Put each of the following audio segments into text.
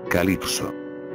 Calipso.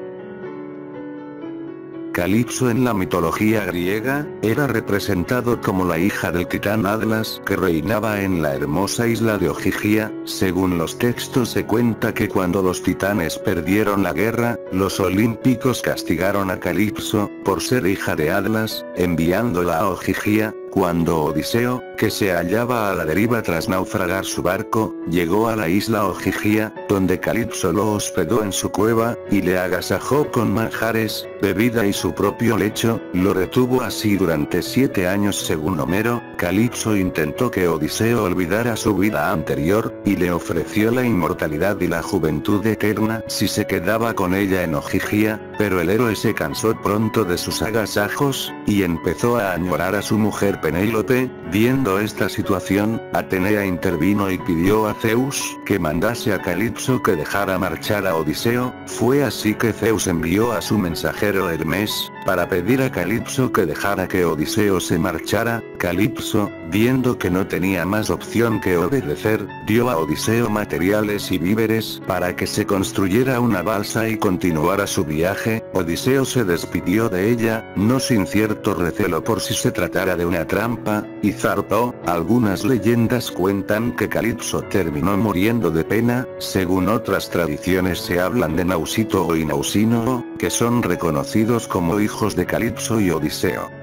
Calipso en la mitología griega, era representado como la hija del titán Atlas que reinaba en la hermosa isla de Ogygia. Según los textos se cuenta que cuando los titanes perdieron la guerra, los olímpicos castigaron a Calipso, por ser hija de Atlas, enviándola a Ogygia. Cuando Odiseo, que se hallaba a la deriva tras naufragar su barco, llegó a la isla Ogygia, donde Calipso lo hospedó en su cueva, y le agasajó con manjares, bebida y su propio lecho, lo retuvo así durante 7 años según Homero. Calipso intentó que Odiseo olvidara su vida anterior, y le ofreció la inmortalidad y la juventud eterna si se quedaba con ella en Ogygia, pero el héroe se cansó pronto de sus agasajos, y empezó a añorar a su mujer Penélope. Viendo esta situación, Atenea intervino y pidió a Zeus que mandase a Calipso que dejara marchar a Odiseo. Fue así que Zeus envió a su mensajero Hermes, para pedir a Calipso que dejara que Odiseo se marchara. Calipso, viendo que no tenía más opción que obedecer, dio a Odiseo materiales y víveres para que se construyera una balsa y continuara su viaje. Odiseo se despidió de ella, no sin cierto recelo por si se tratara de una trampa, y zarpó. Algunas leyendas cuentan que Calipso terminó muriendo de pena. Según otras tradiciones se hablan de Nausito o Inausino, que son reconocidos como hijos de Calipso y Odiseo.